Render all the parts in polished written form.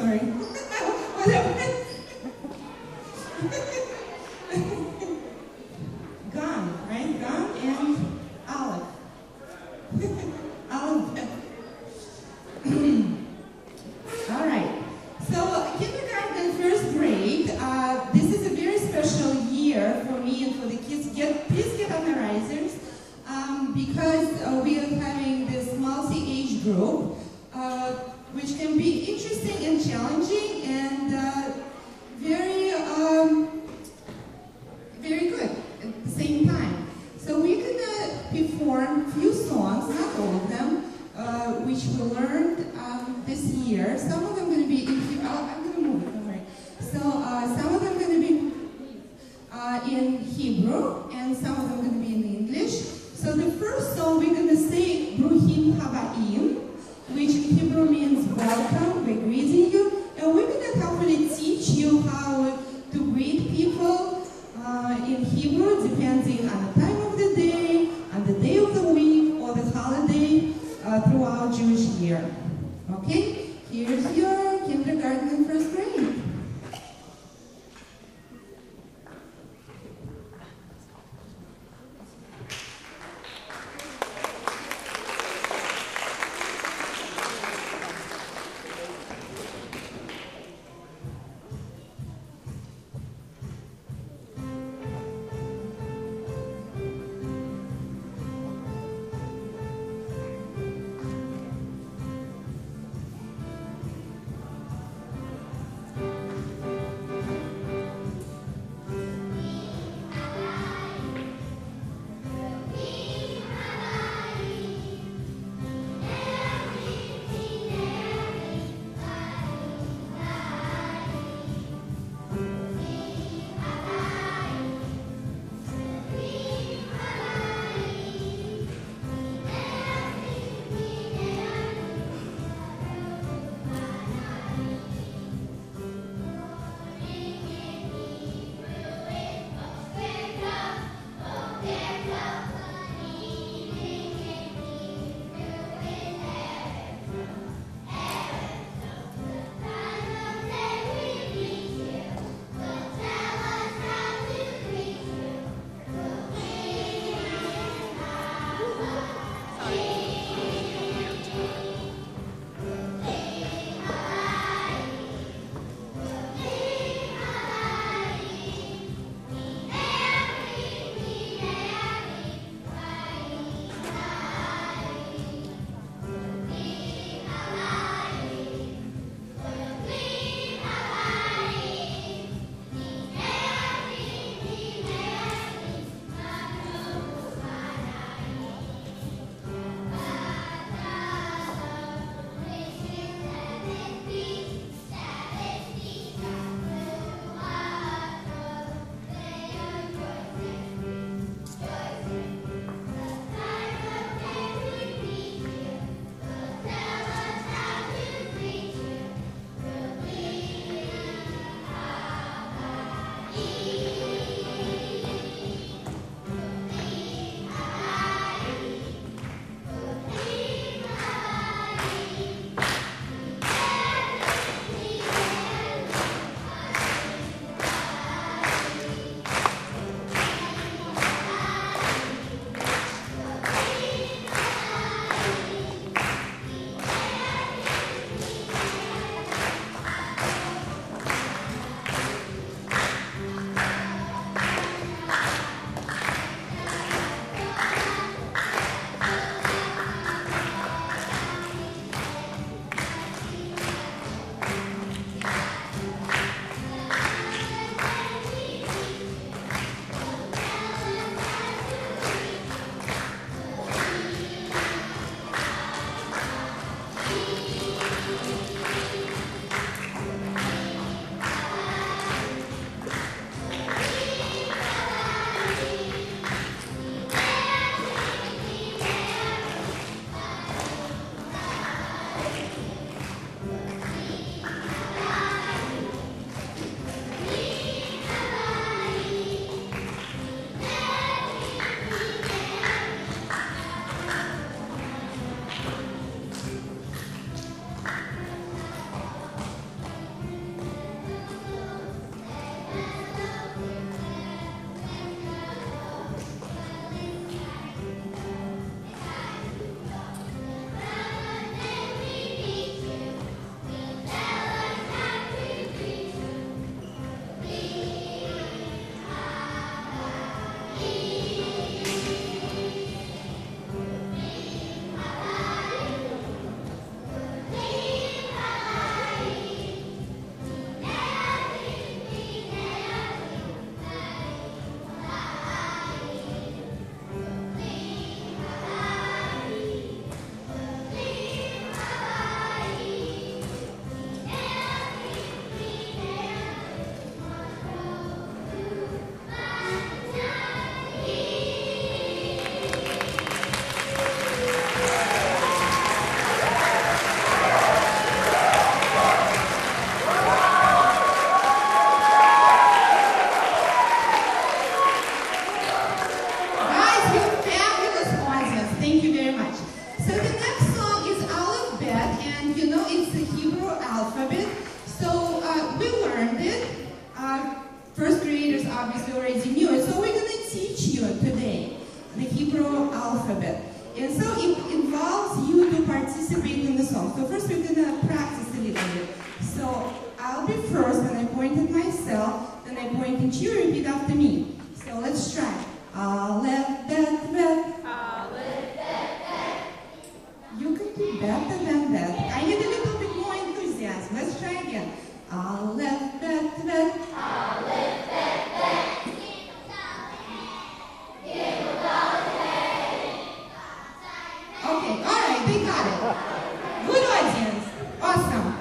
sorry. Whatever. Gum, right? Gum and olive. Olive. All right. So kindergarten, first grade. This is a very special year for me and for the kids. Please get on the risers because we are having this multi-age group, which can be interesting and challenging and very, very good at the same time. So we're gonna perform a few songs, not all of them, which we learned this year. Some of them are going to be in Hebrew. I'm going to move it, don't worry. So some of them are going to be in Hebrew, and some of them are going to be in English. So the first song we're going to say Bruhim Habaim, which in Hebrew means welcome, we're greeting you. And we're going to hopefully teach you how to greet people in Hebrew, depending on the time of the day, on the day of the week, or the holiday throughout Jewish year. Okay? Here's your kindergarten and first grade. very much. So the next song is Aleph Bet, and you know it's the Hebrew alphabet. So we learned it. First graders obviously already knew it. So we're going to teach you today the Hebrew alphabet. And so it involves you to participate in the song. So first we're going to practice a little bit. So I'll be first, and I point at myself, then I point at you, repeat after me. So let's try. Aleph, bet, bet. Aleph, bet, bet. You can do better than that. I need a little bit more enthusiasm. Let's try again. Aleph, bet, bet. Aleph, bet, bet. Okay, all right, they got it. Good audience. Awesome.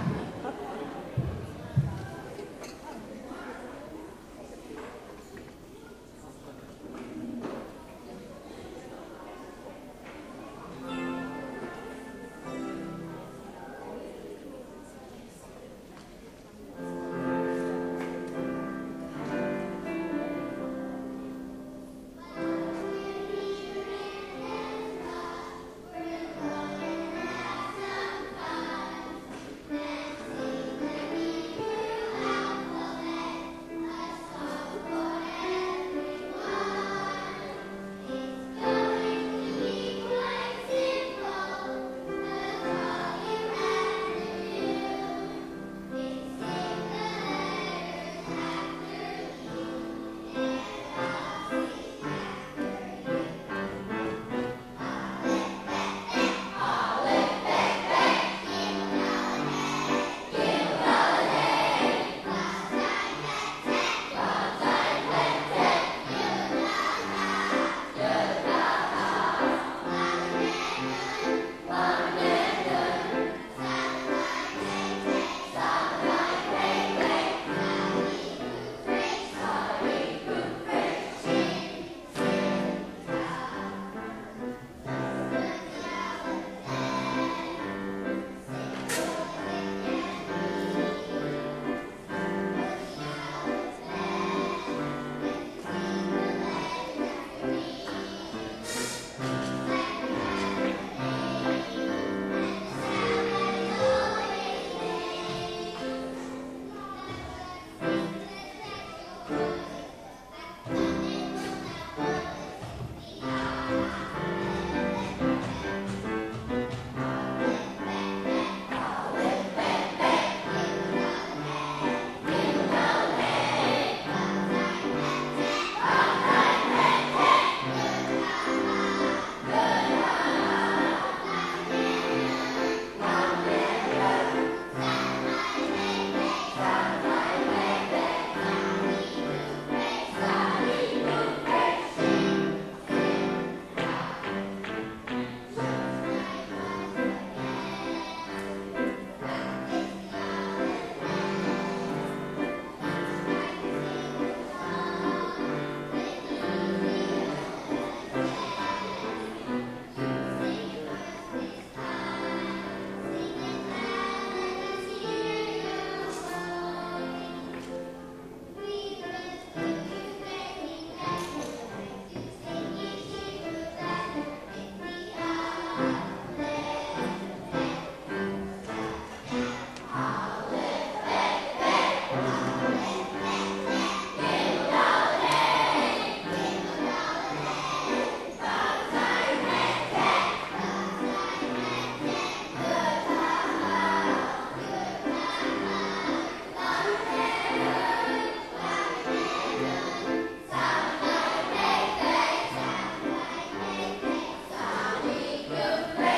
Good.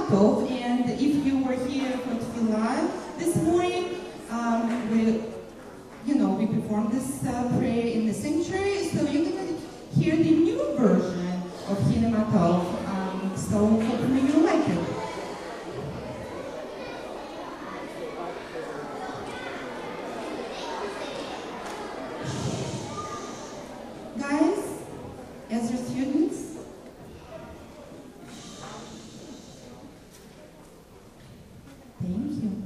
Matov, and if you were here for Tefillah this morning, we performed this prayer in the sanctuary, so you're going to hear the new version of Hine Matov. So hopefully you like it. Guys, as your students, thank you.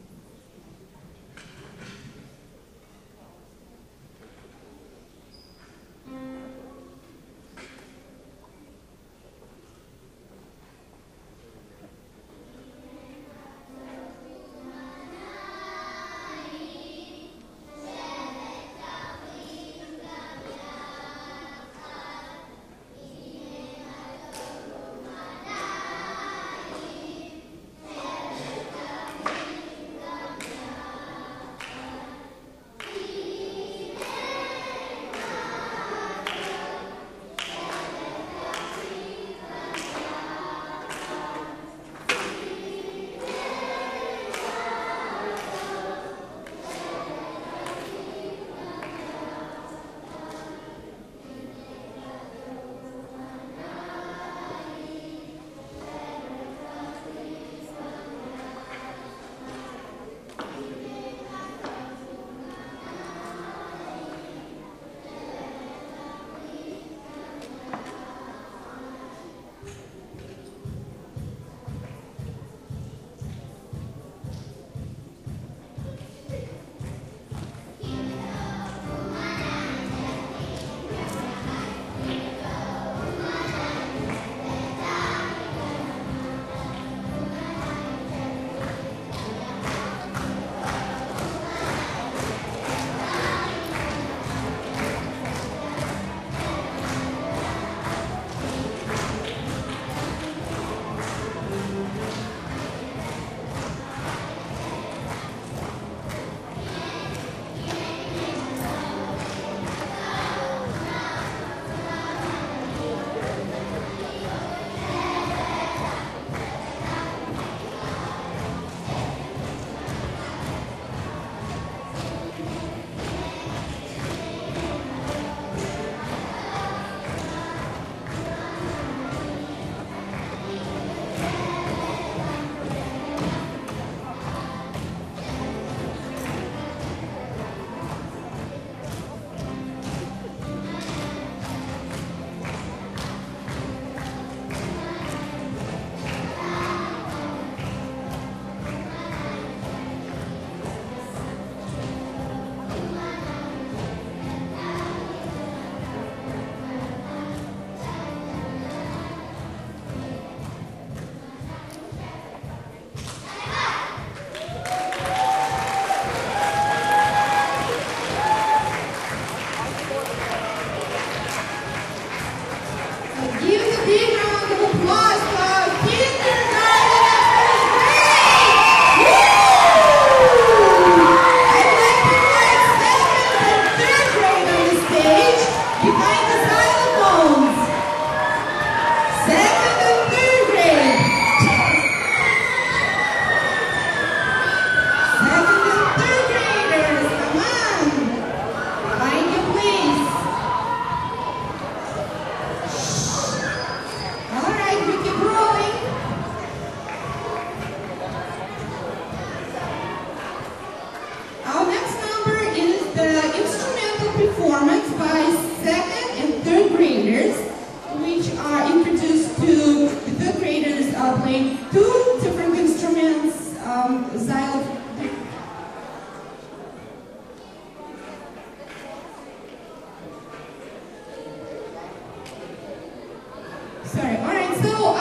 Sorry. All right. So,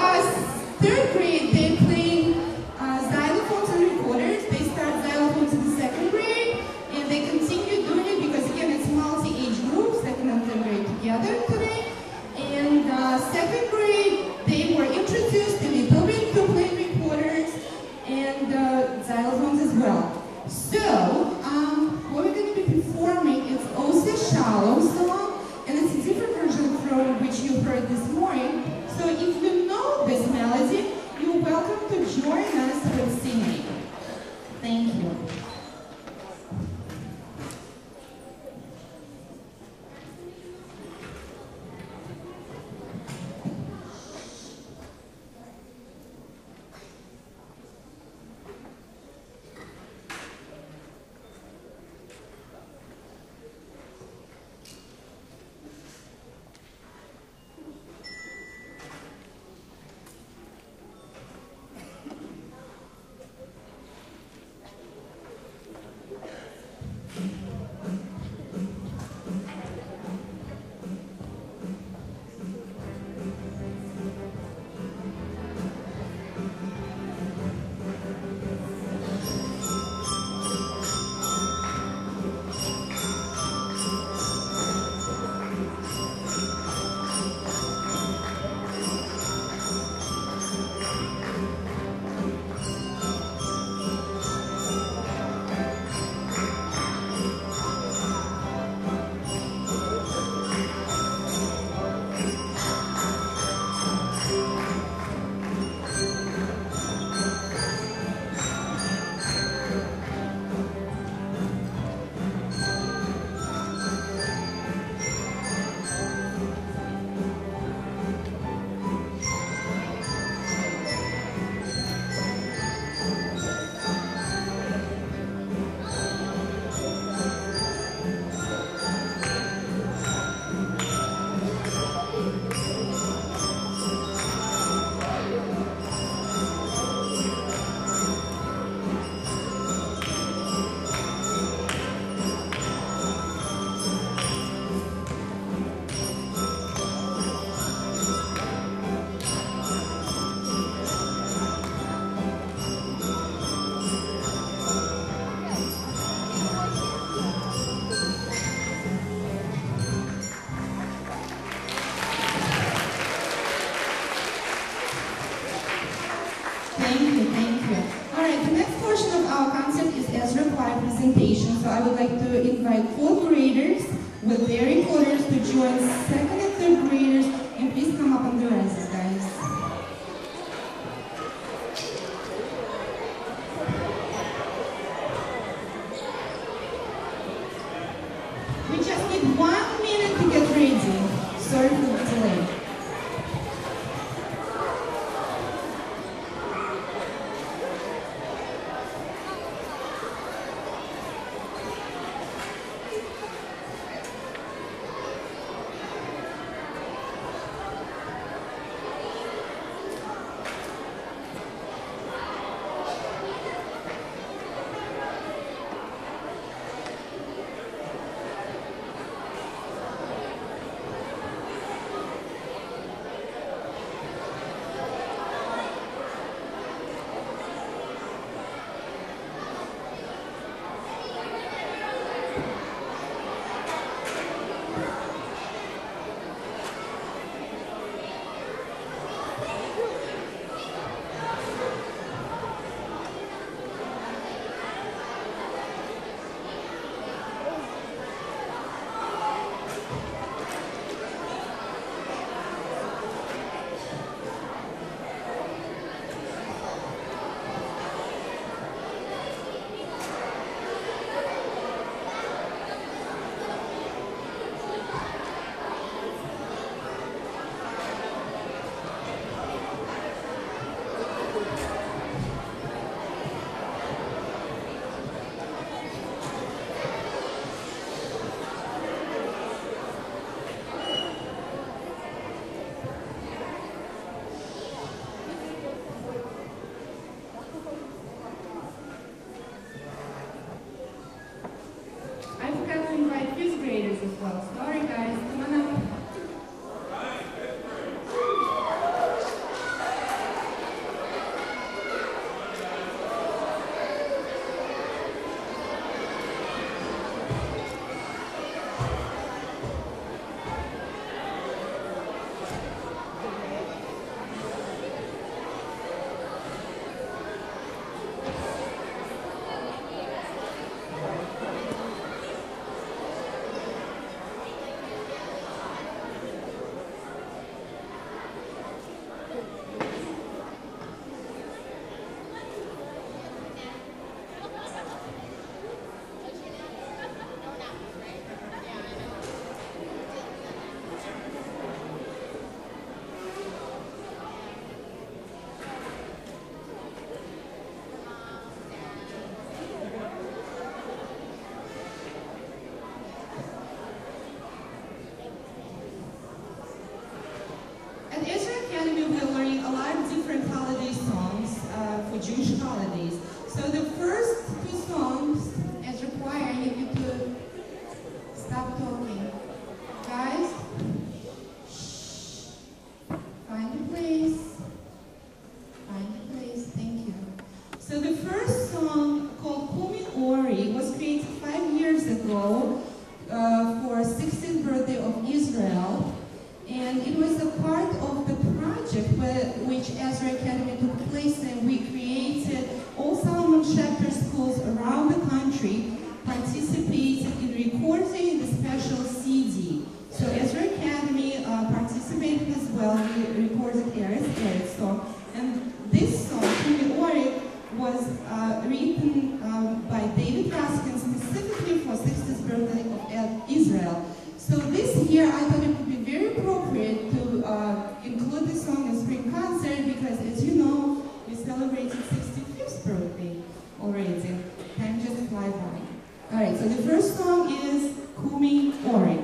third grade, they're playing xylophones and recorders. They start xylophones in the second grade, and they continue doing it because, again, it's multi-age group, second and third grade together today. And second grade, they were introduced a little bit to playing recorders and xylophones as well. So, what we're going to be performing is Ose Shalom song, and it's a different version from which you heard this morning. So if you know this melody, you're welcome to join us with singing. Thank you. Thank you, thank you. All right, the next portion of our concert is Ezra Choir presentation. So I would like to invite fourth graders with their recorders to join second and third graders, and please come up on the rises, guys. We just need 1 minute to get ready. Sorry for the delay. Jewish holidays. So the first two songs, as required, you need to stop talking. Guys, shh. Find a place. Find a place. Thank you. So the first song, called Kumi Ori, was created 5 years ago for 60th birthday of Israel. And it was a part of the project which Ezra Academy took place in. We created all Solomon chapter schools around the country participated in recording the special CD. So Ezra Academy participated as well. We recorded Eretz song. And this song, Kumi Ori, was written by David Raskin specifically for 60th birthday of Israel. So this year I thought it would be very appropriate to include this song in spring concert because, as you know, we celebrated 65th birthday already. Time just flies by. All right, so the first song is Kumi Ori.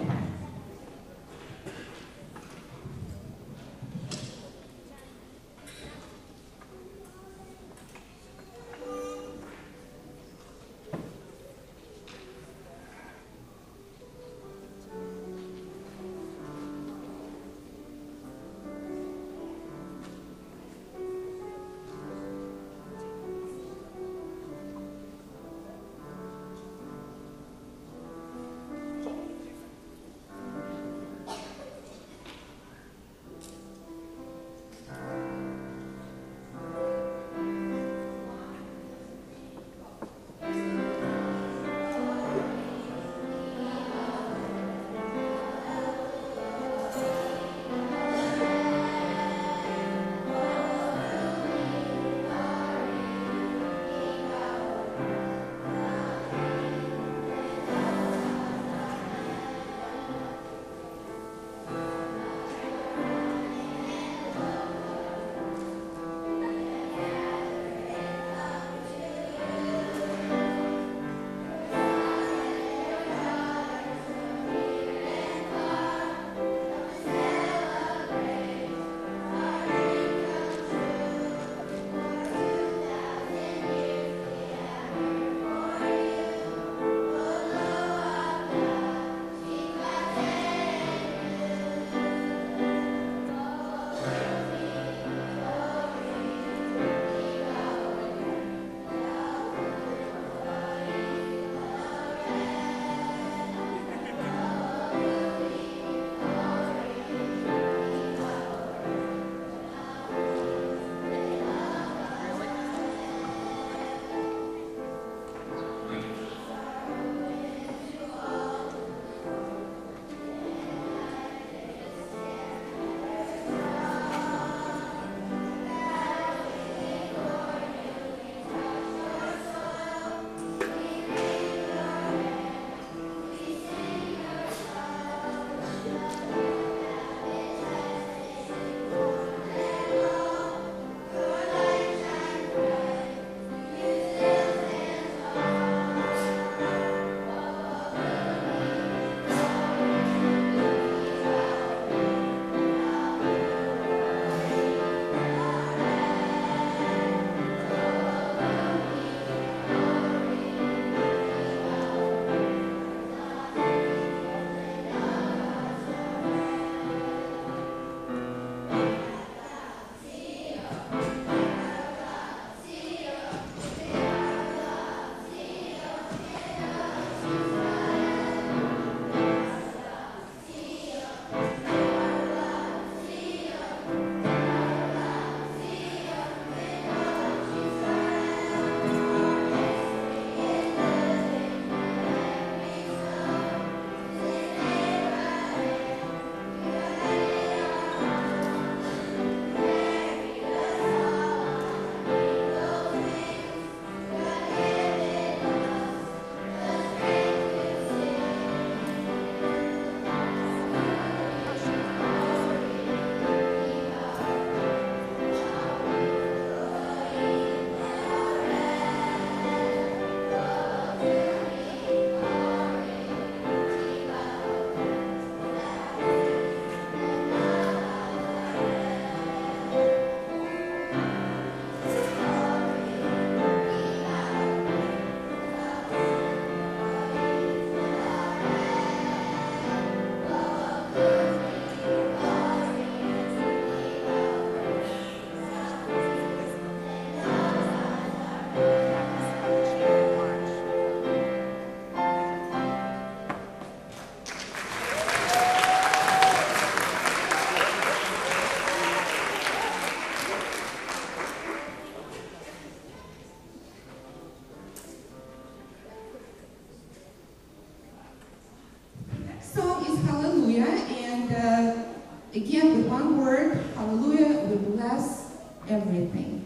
Again, with one word, hallelujah, we bless everything.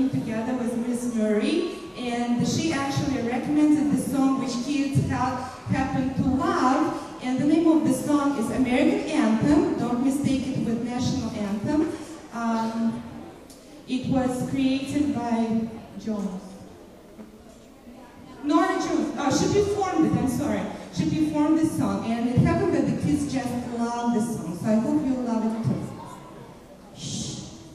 singing together with Miss Murray, and she actually recommended the song which kids happen to love, and the name of the song is American Anthem. Don't mistake it with National Anthem. It was created by Jones. Nora Jones. Oh, she performed it, I'm sorry. She performed this song, and it happened that the kids just love this song, so I hope you'll love it too. Shh.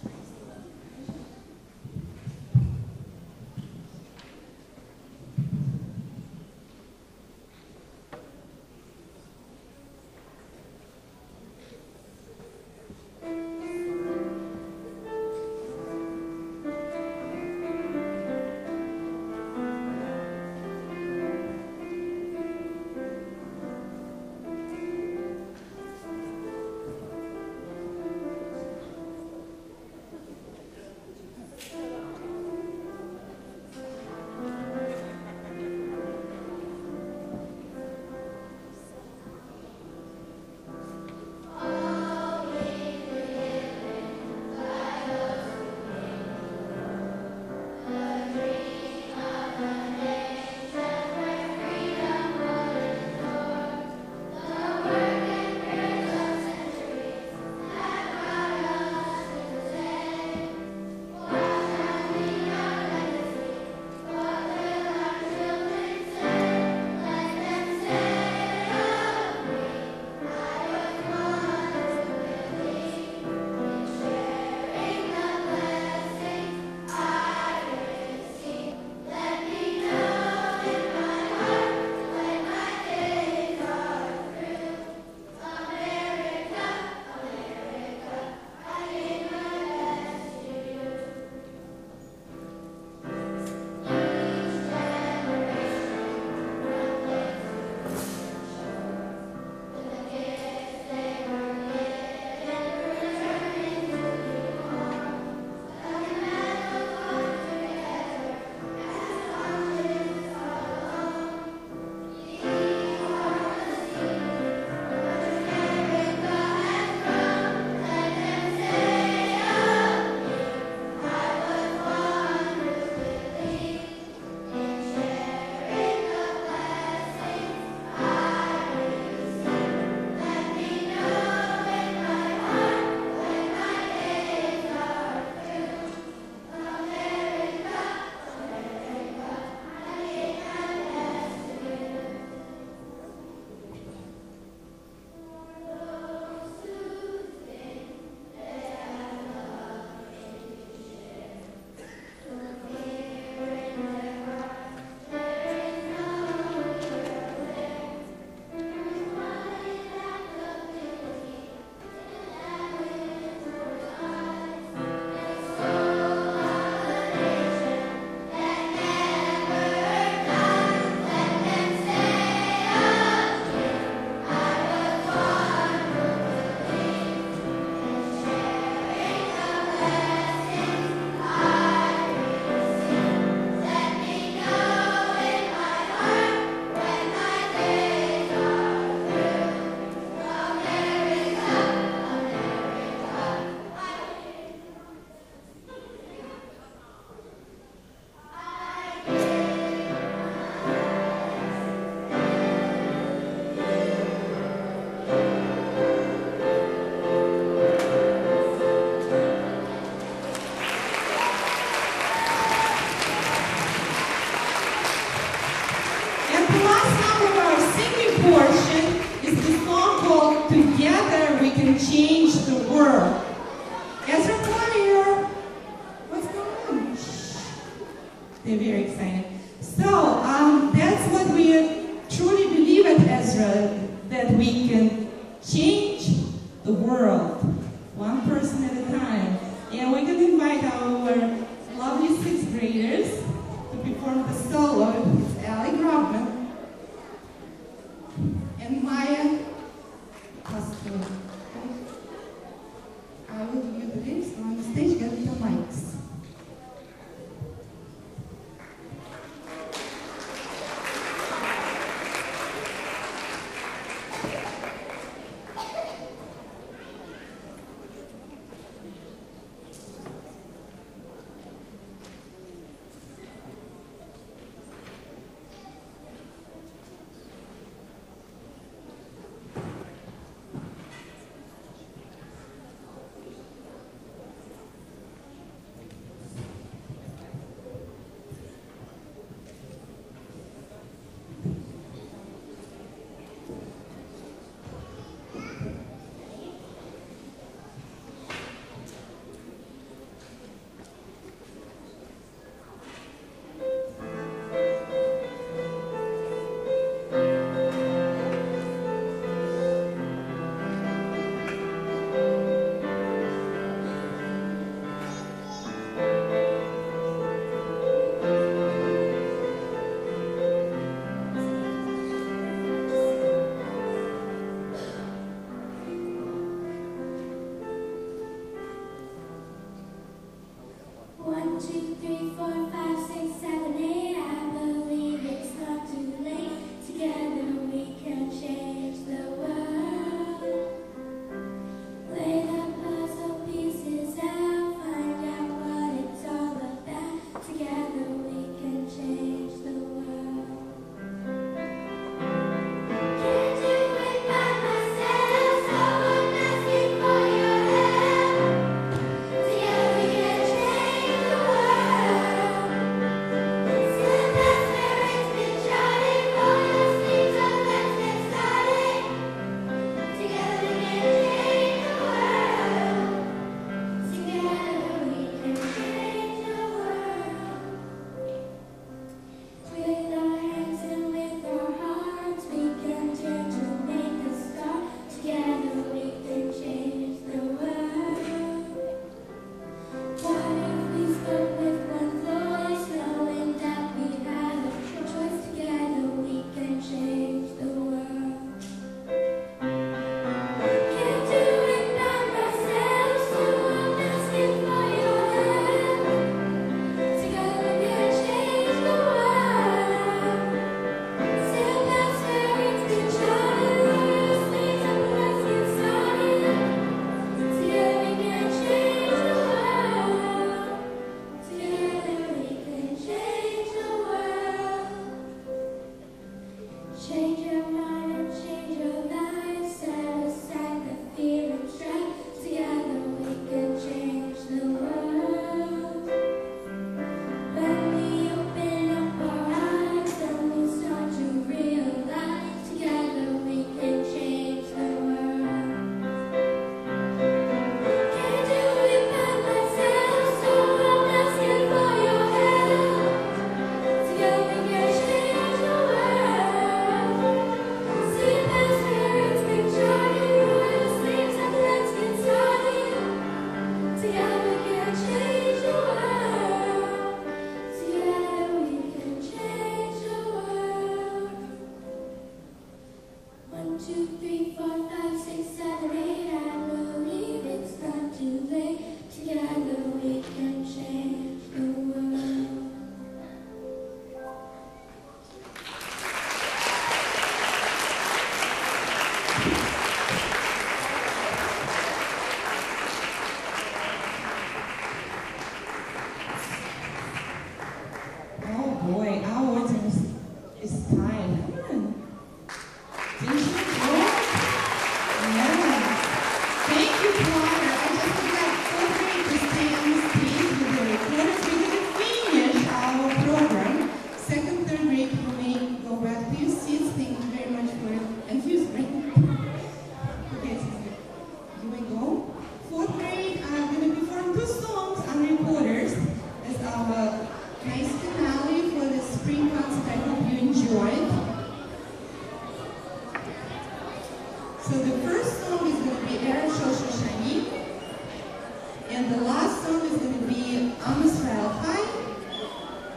Change the world. Ezra, come on here. What's going on? They're very excited. So, that's what we truly believe at Ezra, that we can change the world, one person at a time. And we're going to invite our lovely sixth graders to perform the solo. It's Allie Grobman and Maya Costco. I will give you the names on the stage, get the mics.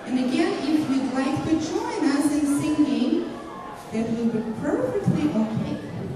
And again, if you'd like to join us in singing, that will be perfectly okay.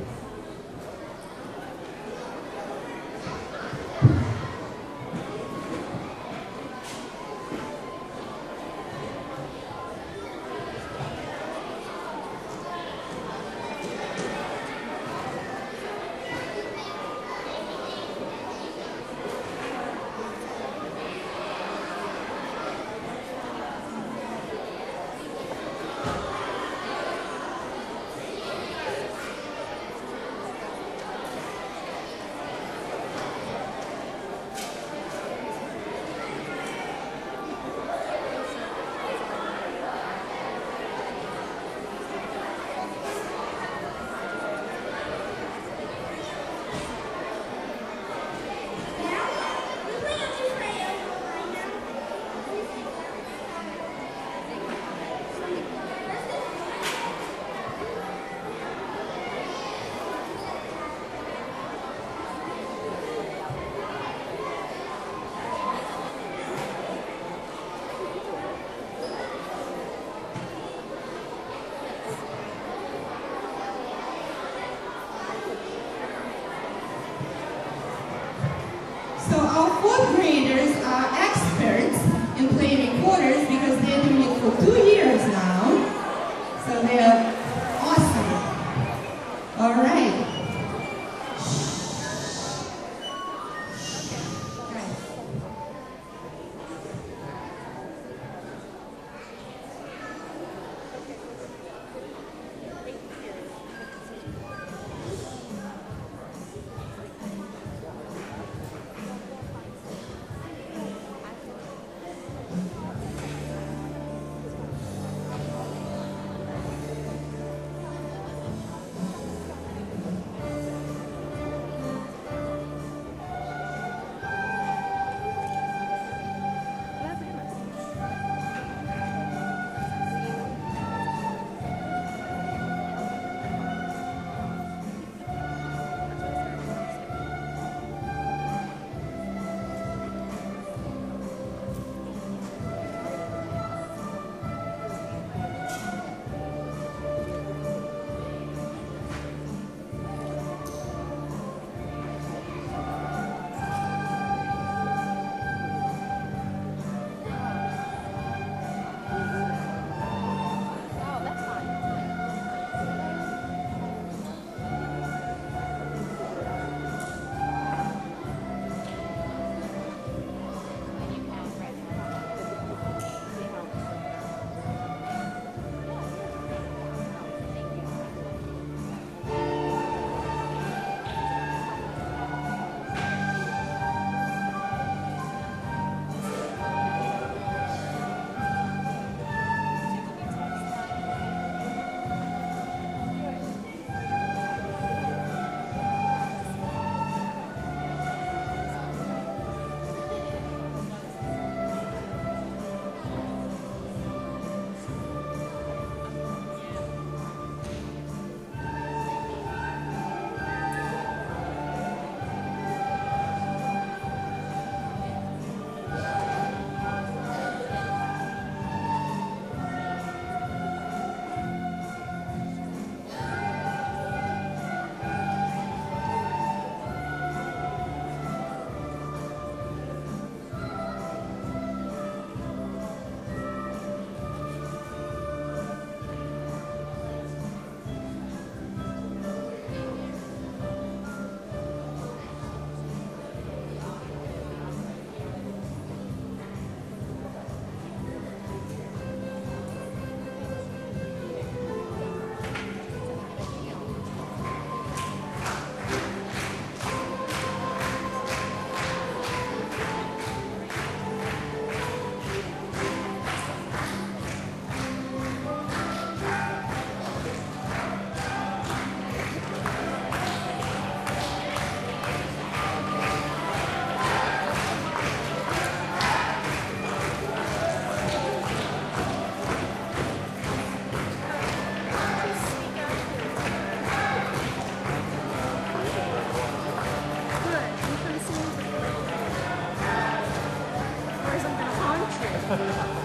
So our fourth graders are experts in playing recorders because they're doing it for 2 years now. So they are awesome. All right. Ha ha ha.